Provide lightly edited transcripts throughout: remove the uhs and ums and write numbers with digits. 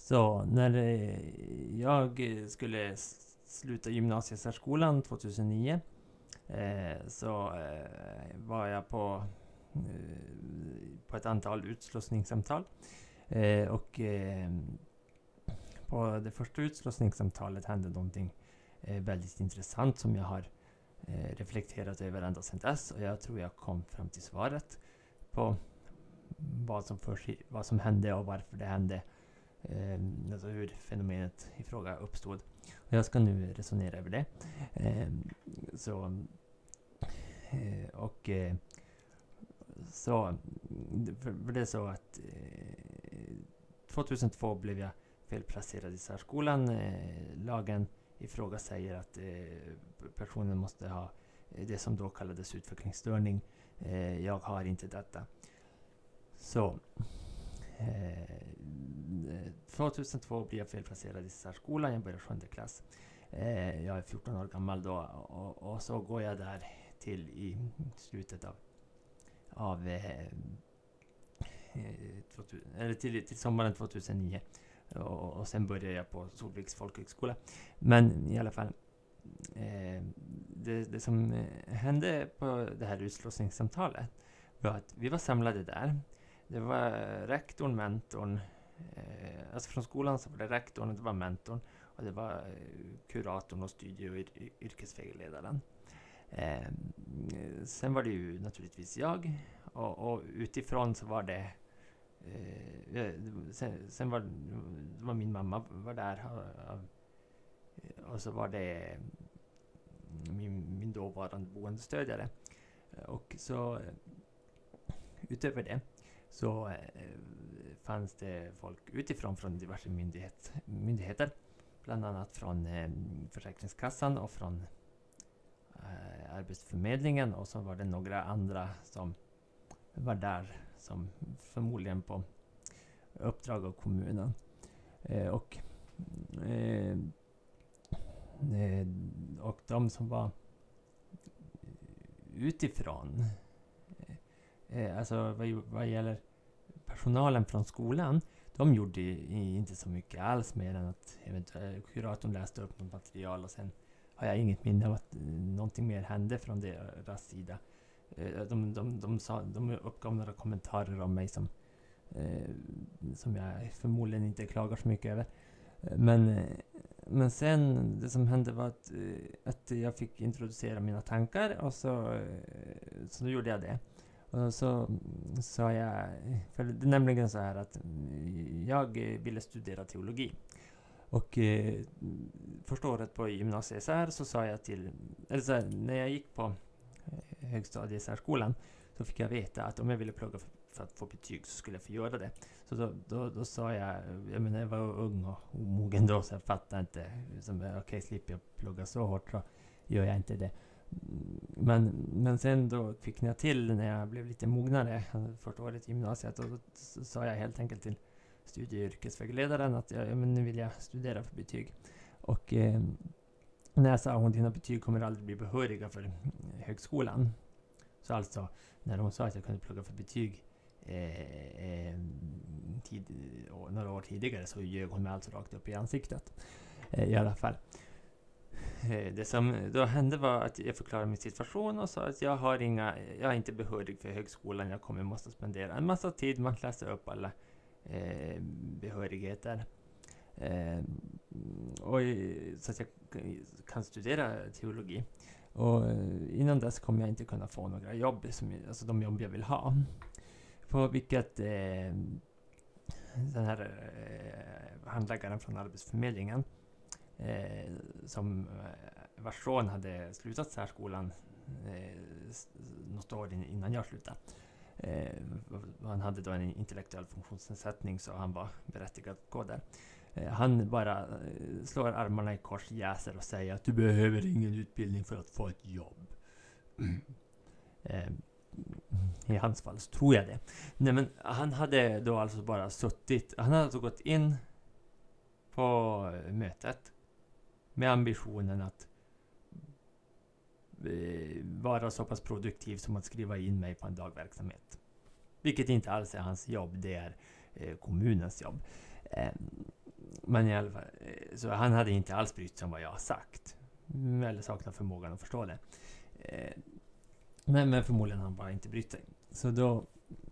Så när jag skulle sluta gymnasiesärskolan 2009 så var jag på ett antal utslussningssamtal. Och på det första utslussningssamtalet hände någonting väldigt intressant som jag har reflekterat över ända sedan dess. Och jag tror jag kom fram till svaret på vad som hände och varför det hände. Alltså hur fenomenet i fråga uppstod. Och jag ska nu resonera över det. För det är så att 2002 blev jag felplacerad i särskolan. Lagen i fråga säger att personen måste ha det som då kallades utvecklingsstörning. Jag har inte detta. Så 2002 blev jag felplacerad i särskolan. Jag började 7:e klass. Jag är 14 år gammal då och så går jag där till i slutet till sommaren 2009 och sen började jag på Solviks folkhögskola. Men i alla fall det som hände på det här utslussningssamtalet var att vi var samlade där. Det var rektorn, mentorn, alltså från skolan så var det rektorn och det var mentorn och det var kuratorn och studie- och yrkesvägledaren. Sen var det ju naturligtvis jag och utifrån så var det sen var min mamma var där och så var det min dåvarande boendestödjare. Och så utöver det så fanns det folk utifrån från diverse myndigheter, bland annat från Försäkringskassan och från Arbetsförmedlingen, och så var det några andra som var där som förmodligen på uppdrag av kommunen. Och de som var utifrån, alltså vad gäller personalen från skolan, de gjorde inte så mycket alls mer än att eventuellt kuratorn läste upp något material och sen har jag inget minne av att någonting mer hände från deras sida. De uppgav några kommentarer om mig som jag förmodligen inte klagar så mycket över. Men sen det som hände var att jag fick introducera mina tankar och så då gjorde jag det. Och så sa jag, för det är nämligen så här att jag ville studera teologi. Och första året på gymnasiet så sa jag när jag gick på högstadiesärskolan så fick jag veta att om jag ville plugga för att få betyg så skulle jag få göra det. Så då sa jag menar jag var ung och omogen då så jag fattade inte, okej, slipper jag plugga så hårt så gör jag inte det. Men sen då fick jag till när jag blev lite mognare första året i gymnasiet och då sa jag helt enkelt till studie- och yrkesvägledaren att nu vill jag studera för betyg. Och när jag sa att dina betyg kommer aldrig bli behöriga för högskolan. Så alltså när de sa att jag kunde plugga för betyg några år tidigare så ljög hon mig alltså rakt upp i ansiktet. I alla fall. Det som då hände var att jag förklarade min situation och sa att jag är inte behörig för högskolan. Jag måste spendera en massa tid med att läsa upp alla behörigheter. Så att jag kan studera teologi. Och innan dess kommer jag inte kunna få några jobb, alltså de jobb jag vill ha. På vilket den här handläggaren från Arbetsförmedlingen som vars son hade slutat särskolan något år innan jag slutade. Han hade då en intellektuell funktionsnedsättning så han var berättigad att gå där. Han bara slår armarna i kors, jäser och säger att du behöver ingen utbildning för att få ett jobb. I hans fall så tror jag det. Nej, men han hade då alltså bara han hade gått in på mötet med ambitionen att vara så pass produktiv som att skriva in mig på en dagverksamhet. Vilket inte alls är hans jobb, det är kommunens jobb. Men i alla fall, så han hade inte alls brytt sig om vad jag har sagt. Eller saknar förmågan att förstå det. Men förmodligen har han bara inte brytt sig. Så då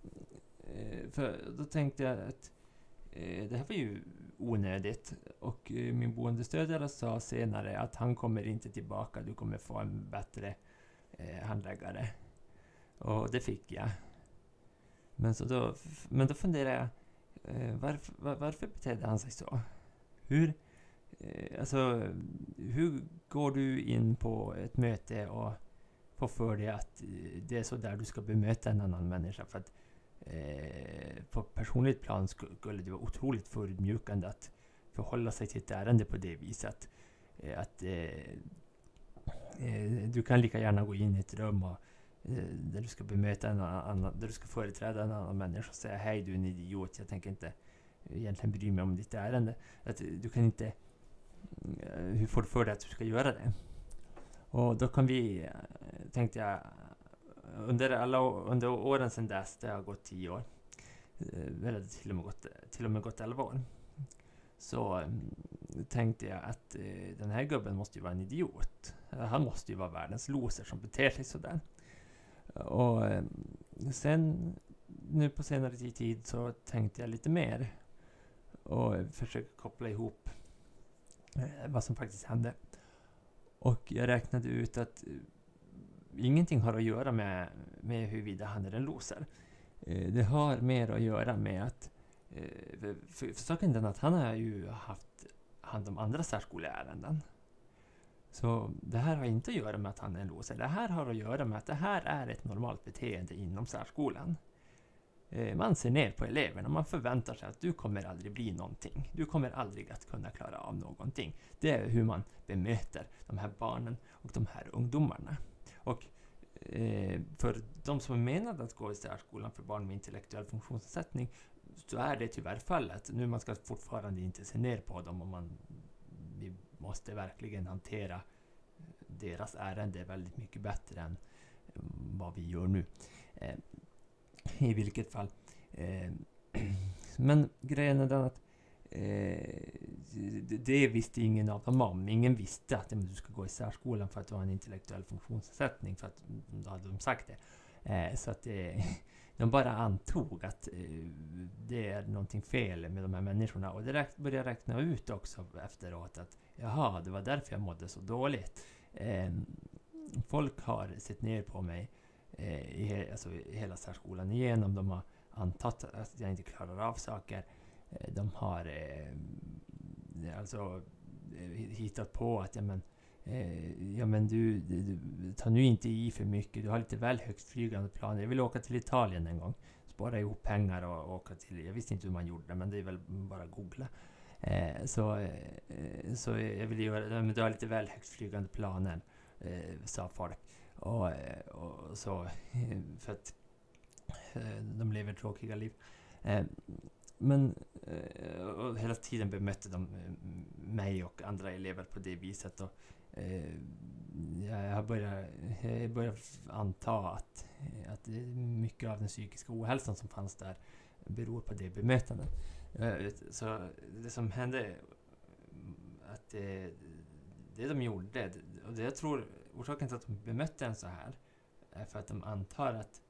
tänkte jag att det här var ju onödigt. Och min boendestödjare sa senare att han kommer inte tillbaka. Du kommer få en bättre handläggare. Och det fick jag. Men då funderade jag, varför betedde han sig så? Hur går du in på ett möte och får för dig att det är så där du ska bemöta en annan människa? För att på personligt plan skulle det vara otroligt förödmjukande att förhålla sig till ett ärende på det viset. Du kan lika gärna gå in i ett rum och där du ska bemöta en annan, där du ska företräda en annan människa och säga hej, du är en idiot, jag tänker inte egentligen bry mig om ditt ärende. Att du kan inte, hur får du för dig att du ska göra det? Och då kan vi, tänkte jag, under åren sedan dess, det har gått 10 år, eller till och med gått 11 år, så tänkte jag att den här gubben måste ju vara en idiot. Han måste ju vara världens loser som beter sig sådär. Och sen nu på senare tid så tänkte jag lite mer och försökte koppla ihop vad som faktiskt hände. Och jag räknade ut att ingenting har att göra med huruvida han är en loser. Det har mer att göra med att för saken är att han har ju haft hand om andra särskoleärenden. Så det här har inte att göra med att han är en loser. Det här har att göra med att det här är ett normalt beteende inom särskolan. Man ser ner på eleverna. Man förväntar sig att du kommer aldrig bli någonting. Du kommer aldrig att kunna klara av någonting. Det är hur man bemöter de här barnen och de här ungdomarna. Och för de som är menade att gå i särskolan för barn med intellektuell funktionsnedsättning, så är det tyvärr fallet. Nu man ska fortfarande inte se ner på dem, och vi måste verkligen hantera deras ärende väldigt mycket bättre än vad vi gör nu. I vilket fall. Men grejen är den att det visste ingen av dem om. Ingen visste att du ska gå i särskolan för att du har en intellektuell funktionsnedsättning, för att då hade de sagt det. Så att de bara antog att det är någonting fel med de här människorna. Och det började räkna ut också efteråt att jaha, det var därför jag mådde så dåligt. Folk har sett ner på mig i hela särskolan igenom. De har antagit att jag inte klarar av saker. De har hittat på att du tar nu inte i för mycket. Du har lite väl högt flygande planer. Jag vill åka till Italien en gång. Spara ihop pengar och åka till. Jag visste inte hur man gjorde, men det är väl bara att googla. Så jag vill göra, men du har lite väl högt flygande planer, sa folk. Och så för att de lever tråkiga liv. Men och hela tiden bemötte de mig och andra elever på det viset. Och jag börjar anta att mycket av den psykiska ohälsan som fanns där beror på det bemötandet. Så det som hände, att det de gjorde, och det jag tror orsaken till att de bemötte en så här är för att de antar att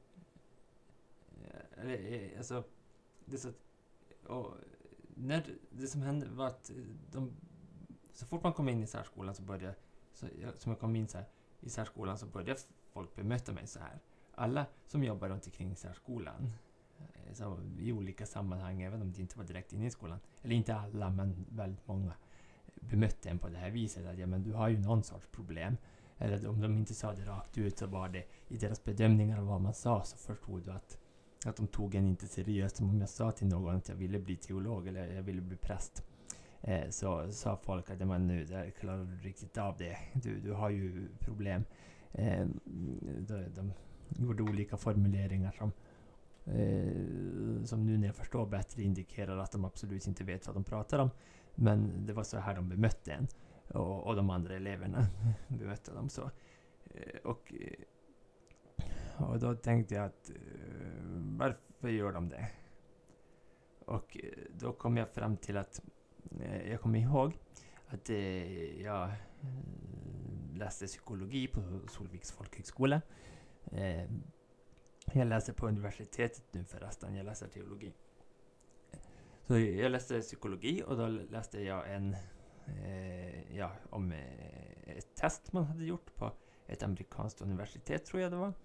det som hände var att så fort man kom in i särskolan i särskolan så började folk bemöta mig så här. Alla som jobbar runt omkring särskolan, så i olika sammanhang, även om det inte var direkt inne i skolan, eller inte alla, men väldigt många, bemötte en på det här viset att men du har ju någon sorts problem. Eller om de inte sa det rakt ut, så var det i deras bedömningar av vad man sa, så förstod du att de tog en inte seriöst. Som om jag sa till någon att jag ville bli teolog eller jag ville bli präst, så sa folk att nu där klarar du riktigt av det. Du har ju problem. De gjorde olika formuleringar som nu när jag förstår bättre indikerar att de absolut inte vet vad de pratar om. Men det var så här de bemötte en. Och de andra eleverna bemötte dem så. Och då tänkte jag att varför gör de det? Och då kom jag fram till att jag kommer ihåg att jag läste psykologi på Solviks folkhögskola. Jag läser på universitetet nu förresten, jag läser teologi. Så jag läste psykologi och då läste jag om ett test man hade gjort på ett amerikanskt universitet, tror jag det var.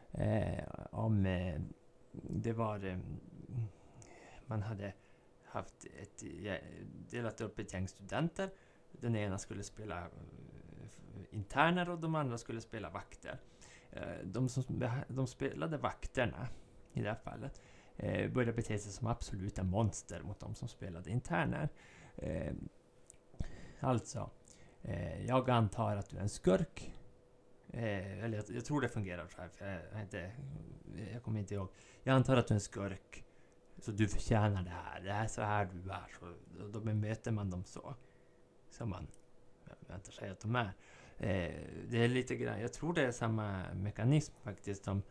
Det var man hade haft delat upp ett gäng studenter. Den ena skulle spela interner och de andra skulle spela vakter. De spelade vakterna i det här fallet började bete sig som absoluta monster mot de som spelade interner. Jag antar att du är en skurk. Eller jag tror det fungerar så här, för jag kommer inte ihåg. Jag antar att du är en skurk, så du förtjänar det här. Det är så här du är. Så då bemöter man dem så som man väntar sig att de är. Det är lite grann, jag tror det är samma mekanism faktiskt som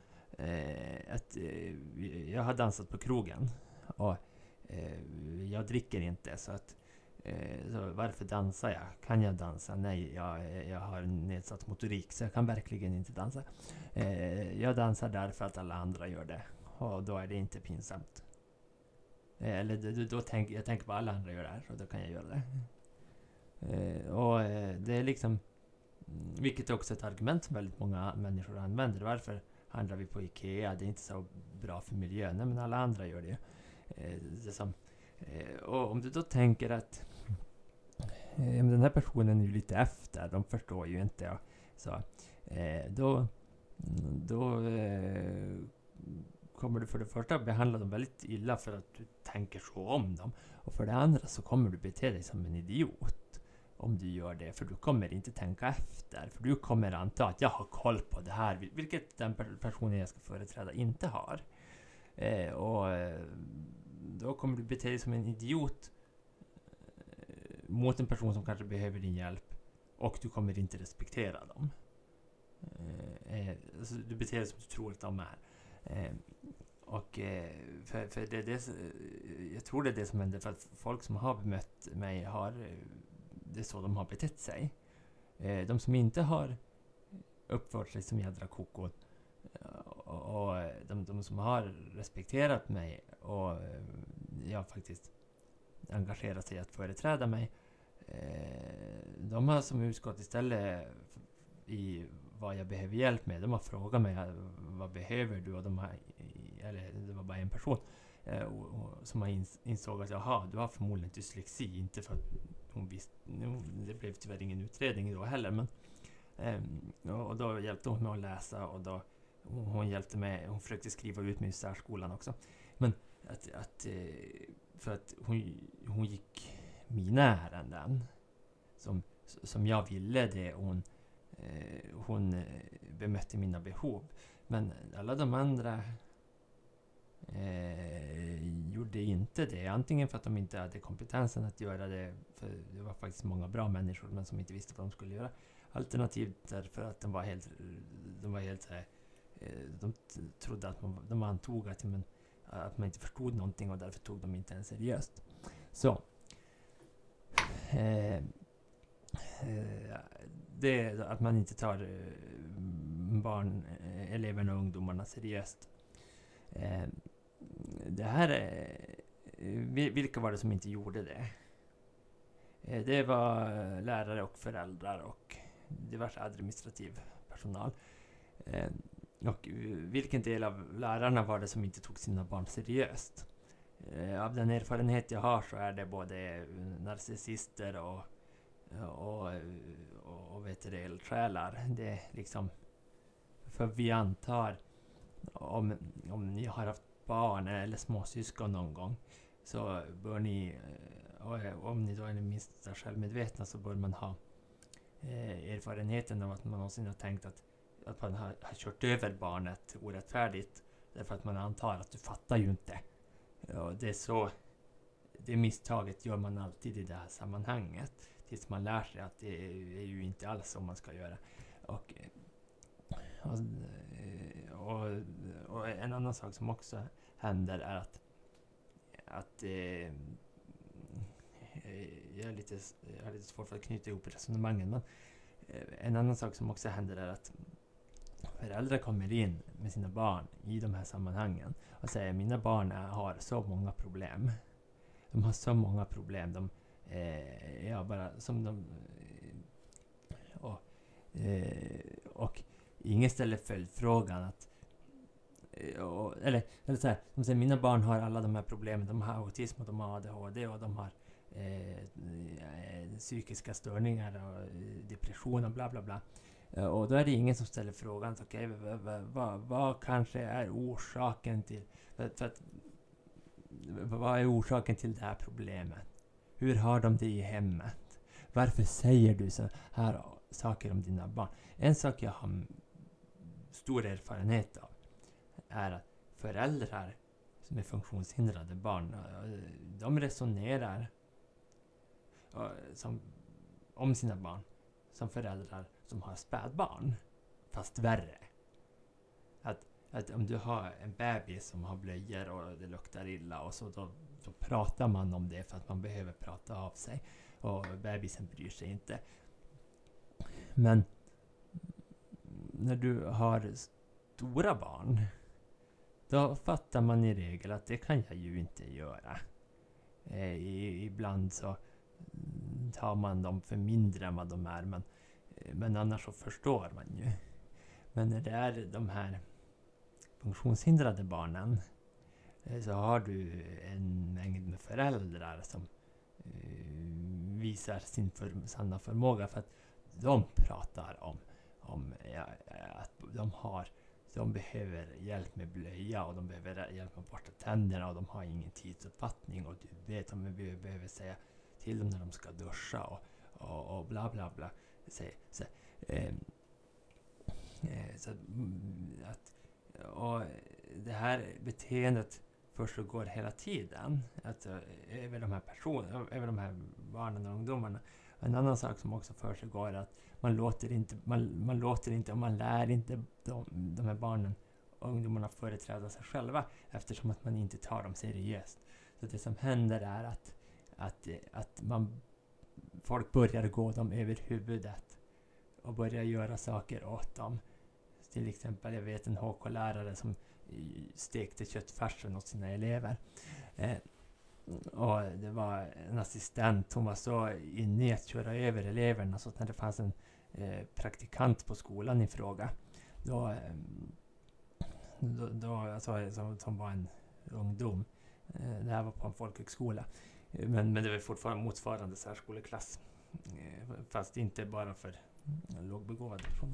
jag har dansat på krogen och jag dricker inte, så varför dansar jag? Kan jag dansa? Nej, jag har nedsatt motorik, så jag kan verkligen inte dansa. Jag dansar därför att alla andra gör det, och då är det inte pinsamt. Jag tänker på alla andra gör det här, så då kan jag göra det. Det är liksom, vilket är också ett argument som väldigt många människor använder. Varför handlar vi på Ikea? Det är inte så bra för miljön. Nej, men alla andra gör det. Och om du då tänker att den här personen är ju lite efter, de förstår ju inte. Ja. Så, då kommer du för det första behandla dem väldigt illa för att du tänker så om dem. Och för det andra så kommer du bete dig som en idiot om du gör det, för du kommer inte tänka efter. För du kommer anta att jag har koll på det här, vilket den personen jag ska företräda inte har. Då kommer du bete dig som en idiot mot en person som kanske behöver din hjälp, och du kommer inte respektera dem. Alltså, du beter dig som du tror att de är. För jag tror det är det som händer, för att folk som har bemött mig det är så de har betett sig. De som inte har uppfört sig som jädra koko, och de som har respekterat mig och jag faktiskt engagerat sig att företräda mig, de har som utskott istället i vad jag behöver hjälp med. De har frågat mig vad behöver du, och det var bara en person som har insåg att du har förmodligen dyslexi, inte för att hon visste, det blev tyvärr ingen utredning då heller, men och då hjälpte hon mig att läsa, och då hon hjälpte mig, hon försökte skriva ut mig i särskolan också, men för att hon gick mina ärenden som jag ville det, hon bemötte mina behov, men alla de andra gjorde inte det, antingen för att de inte hade kompetensen att göra det, för det var faktiskt många bra människor men som inte visste vad de skulle göra, alternativt därför att de trodde att de antog att man inte förstod någonting, och därför tog de inte ens seriöst. Så det är att man inte tar eleverna och ungdomarna seriöst. Det här vilka var det som inte gjorde det? Det var lärare och föräldrar och diverse administrativ personal. Och vilken del av lärarna var det som inte tog sina barn seriöst? Av den erfarenhet jag har så är det både narcissister och eldsjälar. Det är liksom, för vi antar, om ni har haft barn eller småsyskon någon gång, så bör ni, om ni då är minst självmedvetna, så bör man ha erfarenheten av att man någonsin har tänkt att man har kört över barnet orättfärdigt, därför att man antar att du fattar ju inte. Och det är så, det misstaget gör man alltid i det här sammanhanget, tills man lär sig att det är ju inte alls som man ska göra. Och en annan sak som också händer är att jag har lite svårt för att knyta ihop resonemangen. Men en annan sak som också händer är att föräldrar kommer in med sina barn i de här sammanhangen och säger mina barn har så många problem. De har så många problem. Och ingen ställer följdfrågan att eller så här, de säger mina barn har alla de här problemen. De har autism och de har ADHD och de har psykiska störningar och depression och bla bla bla. Och då är det ingen som ställer frågan okej, vad kanske är orsaken till vad är orsaken till det här problemet? Hur har de det i hemmet? Varför säger du så här saker om dina barn? En sak jag har stor erfarenhet av är att föräldrar som är funktionshindrade barn, de resonerar om sina barn som föräldrar som har spädbarn, fast värre. Att om du har en bebis som har blöjor och det luktar illa och så då pratar man om det för att man behöver prata av sig och bebisen bryr sig inte. Men när du har stora barn, då fattar man i regel att det kan jag ju inte göra. Ibland så tar man dem för mindre än vad de är, men annars så förstår man ju. Men när det är de här funktionshindrade barnen så har du en mängd med föräldrar som visar sin sanna förmåga, för att de pratar om att de behöver hjälp med blöja och de behöver hjälp med att borsta tänderna och de har ingen tidsuppfattning och du vet om vi behöver säga till dem när de ska duscha och bla bla bla. Och det här beteendet försiggår hela tiden, alltså över de här barnen och ungdomarna. En annan sak som också försiggår är att man låter inte och man lär inte de här barnen och ungdomarna företräda sig själva, eftersom att man inte tar dem seriöst. Så det som händer är att folk börjar gå dem över huvudet och börjar göra saker åt dem. Till exempel, jag vet en HK-lärare som stekte köttfärsen åt sina elever. Och det var en assistent, hon var så inne i att köra över eleverna, så att när det fanns en praktikant på skolan i fråga, som var en ungdom, det här var på en folkhögskola, men det var fortfarande motsvarande särskoleklass, fast inte bara för lågbegåvade personer.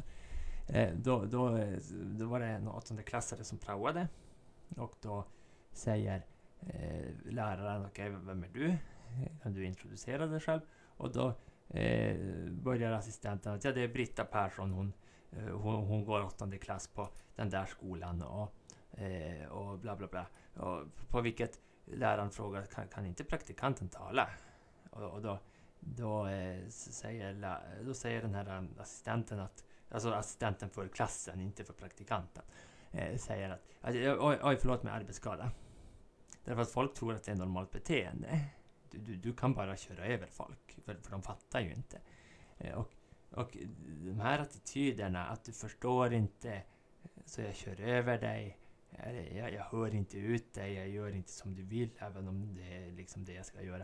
Då var det en 8:e-klassare som praoade, och då säger läraren, okej, vem är du? Kan du introducera dig själv? Och då börjar assistenten att det är Britta Persson, hon går 8:e klass på den där skolan och bla bla bla. Och på vilket läraren frågar, kan inte praktikanten tala? Och då säger den här assistenten alltså assistenten för klassen, inte för praktikanten, säger att oj, förlåt mig, arbetsskada. Därför att folk tror att det är normalt beteende. Du kan bara köra över folk, för de fattar ju inte. Och de här attityderna, att du förstår inte så jag kör över dig, jag hör inte ut dig, jag gör inte som du vill, även om det är liksom det jag ska göra.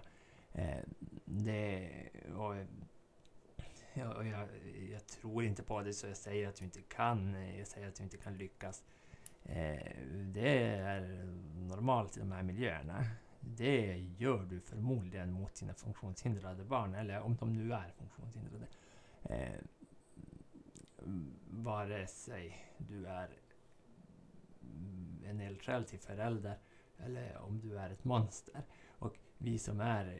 Jag tror inte på det, så jag säger att du inte kan. Jag säger att du inte kan lyckas. Det är normalt i de här miljöerna. Det gör du förmodligen mot sina funktionshindrade barn, eller om de nu är funktionshindrade. Vare sig du är en eldsjäl till förälder eller om du är ett monster. Och vi som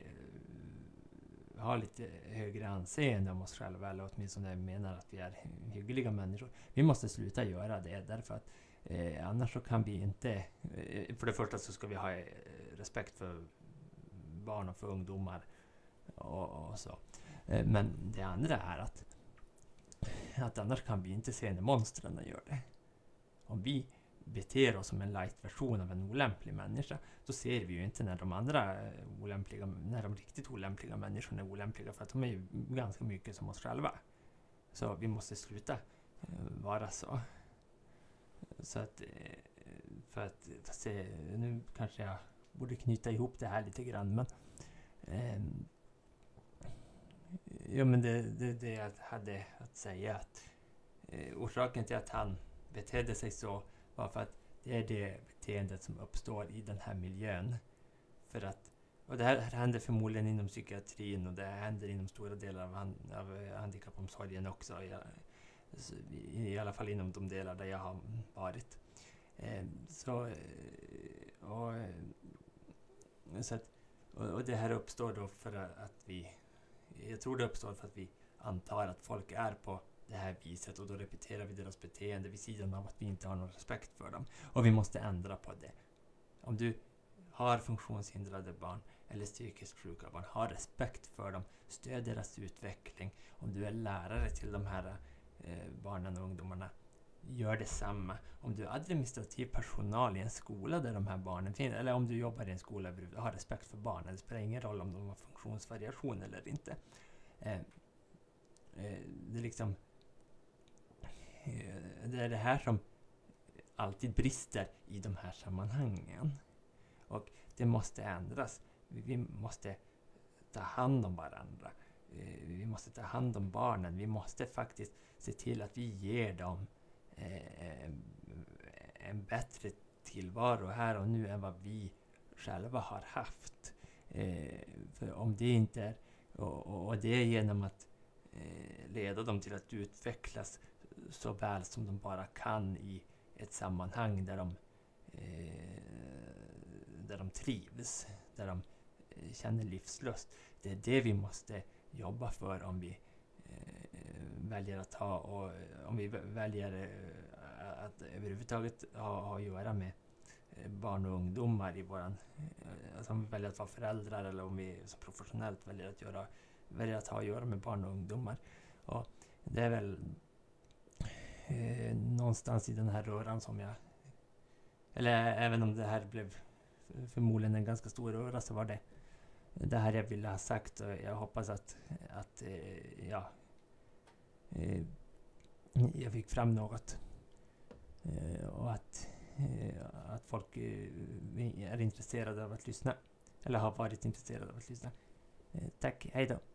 har lite högre anseende om oss själva, eller åtminstone menar att vi är hyggliga människor, vi måste sluta göra det, därför att annars så kan vi inte, för det första så ska vi ha respekt för barn och för ungdomar och så, men det andra är att annars kan vi inte se när monstren gör det. Om vi beter oss som en light-version av en olämplig människa, då ser vi ju inte när när de riktigt olämpliga människorna är olämpliga, för att de är ju ganska mycket som oss själva. Så vi måste sluta vara så. Så att, nu kanske jag borde knyta ihop det här lite grann, men men det jag hade att säga, att orsaken till att han betedde sig så var för att det är det beteendet som uppstår i den här miljön. Och det här händer förmodligen inom psykiatrin, och det händer inom stora delar av handikappomsorgen också. I alla fall inom de delar där jag har varit. Och det här uppstår då för att jag tror det uppstår för att vi antar att folk är på det här viset, och då repeterar vi deras beteende vid sidan av att vi inte har någon respekt för dem. Och vi måste ändra på det. Om du har funktionshindrade barn eller psykiskt sjuka barn, ha respekt för dem, stöd deras utveckling. Om du är lärare till de här barnen och ungdomarna, gör detsamma. Om du är administrativ personal i en skola där de här barnen finns, eller om du jobbar i en skola, ha respekt för barnen. Det spelar ingen roll om de har funktionsvariation eller inte. Det är liksom det är det här som alltid brister i de här sammanhangen. Och det måste ändras. Vi måste ta hand om varandra. Vi måste ta hand om barnen. Vi måste faktiskt se till att vi ger dem en bättre tillvaro här och nu än vad vi själva har haft. För om det inte är, och det är genom att leda dem till att utvecklas så väl som de bara kan i ett sammanhang där de trivs, där de känner livslust. Det är det vi måste jobba för om vi väljer att om vi väljer att överhuvudtaget ha att göra med barn och ungdomar i våran, alltså om vi väljer att vara föräldrar, eller om vi som professionellt väljer att ha att göra med barn och ungdomar. Och det är väl någonstans i den här röran som eller även om det här blev förmodligen en ganska stor röra, så var det här jag ville ha sagt, och jag hoppas att jag fick fram något, och att folk är intresserade av att lyssna, eller har varit intresserade av att lyssna. Tack, hej då!